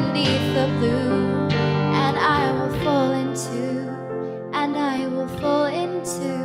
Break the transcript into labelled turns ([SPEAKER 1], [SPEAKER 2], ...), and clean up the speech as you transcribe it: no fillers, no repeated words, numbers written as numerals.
[SPEAKER 1] beneath the blue, and I will fall into, and I will fall into